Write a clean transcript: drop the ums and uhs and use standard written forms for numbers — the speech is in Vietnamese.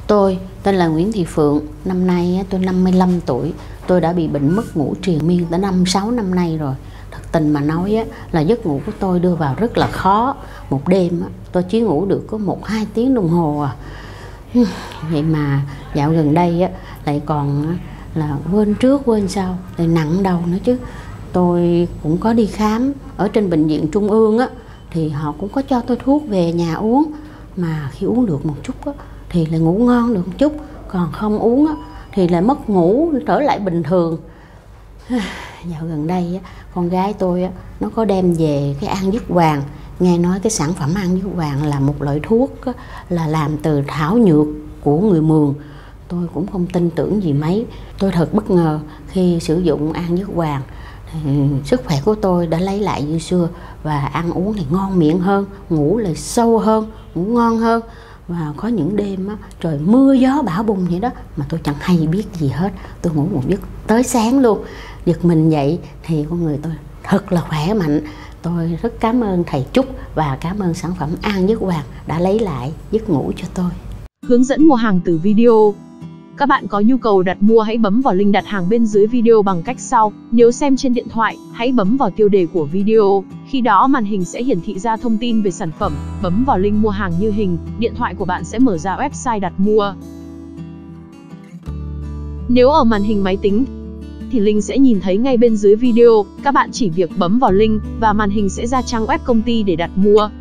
Tôi tên là Nguyễn Thị Phượng, năm nay tôi 55 tuổi. Tôi đã bị bệnh mất ngủ triền miên đã 5-6 năm nay rồi. Thật tình mà nói là giấc ngủ của tôi đưa vào rất là khó. Một đêm tôi chỉ ngủ được có 1-2 tiếng đồng hồ à. Vậy mà dạo gần đây lại còn là quên trước quên sau, lại nặng đầu nữa chứ. Tôi cũng có đi khám ở trên bệnh viện Trung ương thì họ cũng có cho tôi thuốc về nhà uống. Mà khi uống được một chút thì lại ngủ ngon được một chút, còn không uống thì lại mất ngủ trở lại bình thường. Dạo gần đây con gái tôi nó có đem về cái An Dứt Hoàng. Nghe nói cái sản phẩm An Dứt Hoàng là một loại thuốc là làm từ thảo nhược của người Mường. Tôi cũng không tin tưởng gì mấy. Tôi thật bất ngờ khi sử dụng An Dứt Hoàng. Sức khỏe của tôi đã lấy lại như xưa, và ăn uống thì ngon miệng hơn, ngủ lại sâu hơn, ngủ ngon hơn. Và có những đêm trời mưa gió bão bùng vậy đó mà tôi chẳng hay biết gì hết. Tôi ngủ một giấc tới sáng luôn. Giật mình dậy thì con người tôi thật là khỏe mạnh. Tôi rất cảm ơn thầy Trúc và cảm ơn sản phẩm An Dứt Hoàng đã lấy lại giấc ngủ cho tôi. Hướng dẫn mua hàng từ video. Các bạn có nhu cầu đặt mua hãy bấm vào link đặt hàng bên dưới video bằng cách sau. Nếu xem trên điện thoại, hãy bấm vào tiêu đề của video. Khi đó màn hình sẽ hiển thị ra thông tin về sản phẩm. Bấm vào link mua hàng như hình, điện thoại của bạn sẽ mở ra website đặt mua. Nếu ở màn hình máy tính thì link sẽ nhìn thấy ngay bên dưới video. Các bạn chỉ việc bấm vào link và màn hình sẽ ra trang web công ty để đặt mua.